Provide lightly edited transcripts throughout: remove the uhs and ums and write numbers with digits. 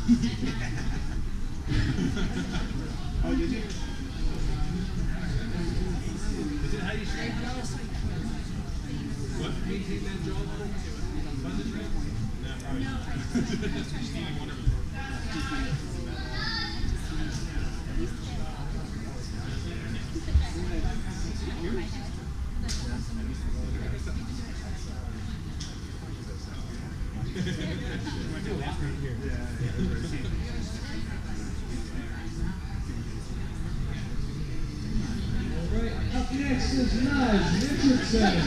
Oh, did you? Is it how you straight jaws? What? Maintain that jawline? Fun to train? No, probably not. Stevie Wonder was Up next is Najee, Richardson.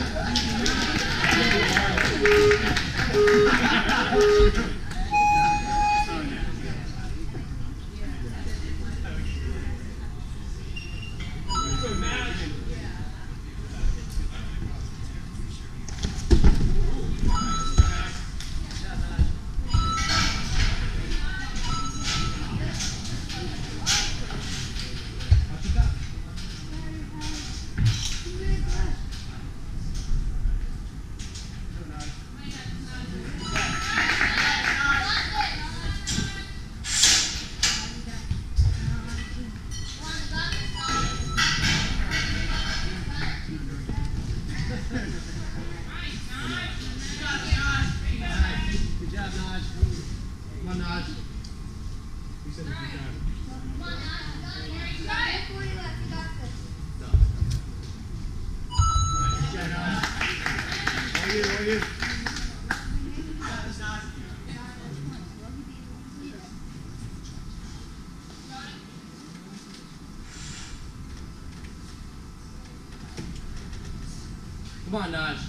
Come on, Naj.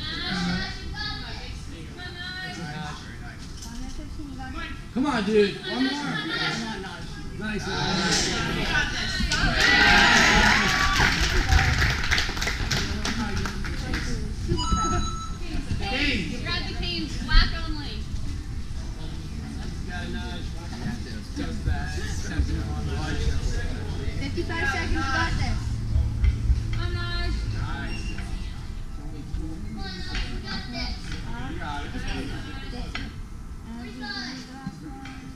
Come on, dude. One more. Nice, Naj. Cane. Grab the cane. Black only. Got it, Naj. Just that. 55 seconds. Got this. Come on, Naj. Nice. Come on, Naj. You got this. You got it.